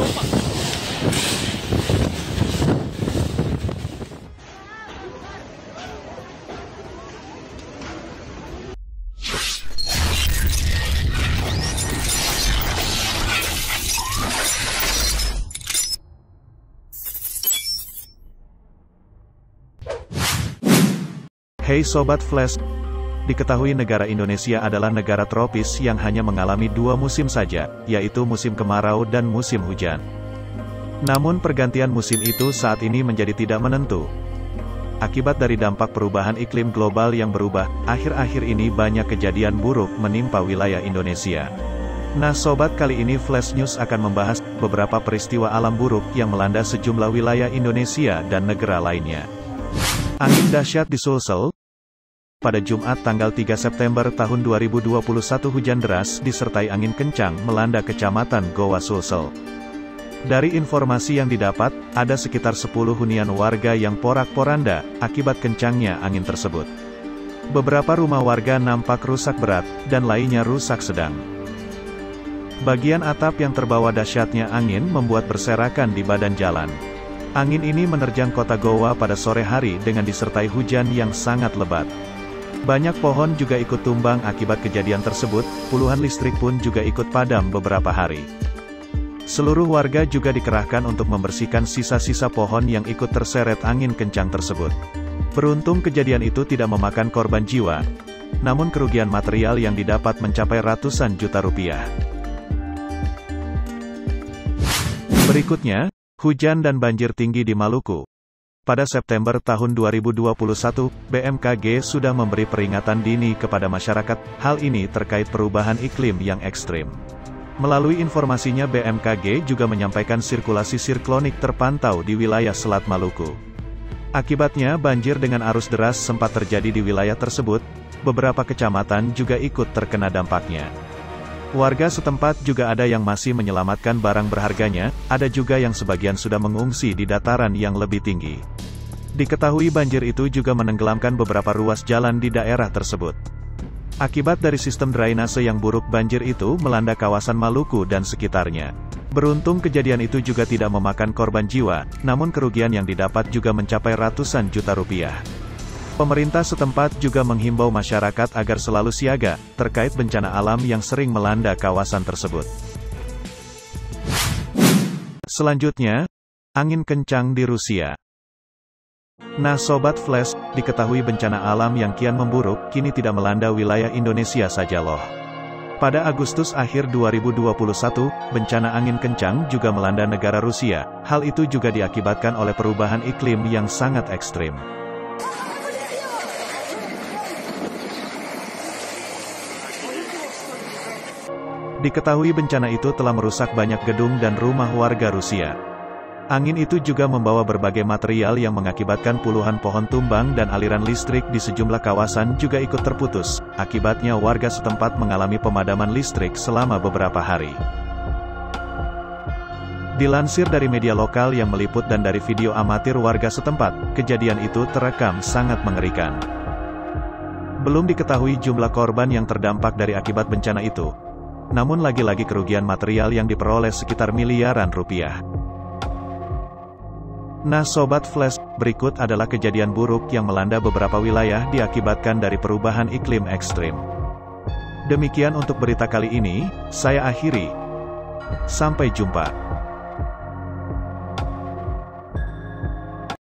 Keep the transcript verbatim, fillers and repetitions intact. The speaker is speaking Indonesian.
Hey Sobat Flash, diketahui negara Indonesia adalah negara tropis yang hanya mengalami dua musim saja, yaitu musim kemarau dan musim hujan. Namun pergantian musim itu saat ini menjadi tidak menentu. Akibat dari dampak perubahan iklim global yang berubah, akhir-akhir ini banyak kejadian buruk menimpa wilayah Indonesia. Nah Sobat, kali ini Flash News akan membahas beberapa peristiwa alam buruk yang melanda sejumlah wilayah Indonesia dan negara lainnya. Angin dahsyat di Sulsel. Pada Jumat tanggal tiga September tahun dua ribu dua puluh satu, hujan deras disertai angin kencang melanda Kecamatan Goa Sulsel. Dari informasi yang didapat, ada sekitar sepuluh hunian warga yang porak-poranda akibat kencangnya angin tersebut. Beberapa rumah warga nampak rusak berat, dan lainnya rusak sedang. Bagian atap yang terbawa dahsyatnya angin membuat berserakan di badan jalan. Angin ini menerjang kota Goa pada sore hari dengan disertai hujan yang sangat lebat. Banyak pohon juga ikut tumbang akibat kejadian tersebut, puluhan listrik pun juga ikut padam beberapa hari. Seluruh warga juga dikerahkan untuk membersihkan sisa-sisa pohon yang ikut terseret angin kencang tersebut. Beruntung kejadian itu tidak memakan korban jiwa, namun kerugian material yang didapat mencapai ratusan juta rupiah. Berikutnya, hujan dan banjir tinggi di Maluku. Pada September tahun dua ribu dua puluh satu, B M K G sudah memberi peringatan dini kepada masyarakat, hal ini terkait perubahan iklim yang ekstrim. Melalui informasinya B M K G juga menyampaikan sirkulasi siklonik terpantau di wilayah Selat Maluku. Akibatnya banjir dengan arus deras sempat terjadi di wilayah tersebut, beberapa kecamatan juga ikut terkena dampaknya. Warga setempat juga ada yang masih menyelamatkan barang berharganya, ada juga yang sebagian sudah mengungsi di dataran yang lebih tinggi. Diketahui banjir itu juga menenggelamkan beberapa ruas jalan di daerah tersebut. Akibat dari sistem drainase yang buruk, banjir itu melanda kawasan Maluku dan sekitarnya. Beruntung kejadian itu juga tidak memakan korban jiwa, namun kerugian yang didapat juga mencapai ratusan juta rupiah. Pemerintah setempat juga menghimbau masyarakat agar selalu siaga, terkait bencana alam yang sering melanda kawasan tersebut. Selanjutnya, angin kencang di Rusia. Nah Sobat Flash, diketahui bencana alam yang kian memburuk, kini tidak melanda wilayah Indonesia saja loh. Pada Agustus akhir dua ribu dua puluh satu, bencana angin kencang juga melanda negara Rusia, hal itu juga diakibatkan oleh perubahan iklim yang sangat ekstrim. Diketahui bencana itu telah merusak banyak gedung dan rumah warga Rusia. Angin itu juga membawa berbagai material yang mengakibatkan puluhan pohon tumbang dan aliran listrik di sejumlah kawasan juga ikut terputus. Akibatnya warga setempat mengalami pemadaman listrik selama beberapa hari. Dilansir dari media lokal yang meliput dan dari video amatir warga setempat, kejadian itu terekam sangat mengerikan. Belum diketahui jumlah korban yang terdampak dari akibat bencana itu. Namun lagi-lagi kerugian material yang diperoleh sekitar miliaran rupiah. Nah Sobat Flash, berikut adalah kejadian buruk yang melanda beberapa wilayah diakibatkan dari perubahan iklim ekstrim. Demikian untuk berita kali ini, saya akhiri. Sampai jumpa.